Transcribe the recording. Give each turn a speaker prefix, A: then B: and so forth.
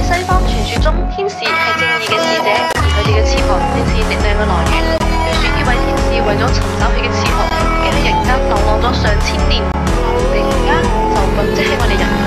A: 西方傳說中，天使係正義嘅使者，而佢哋嘅翅膀正是力量嘅來源。據說呢位天使為咗尋找佢嘅翅膀，已經喺人間流浪咗上千年，突然間就即係我哋人。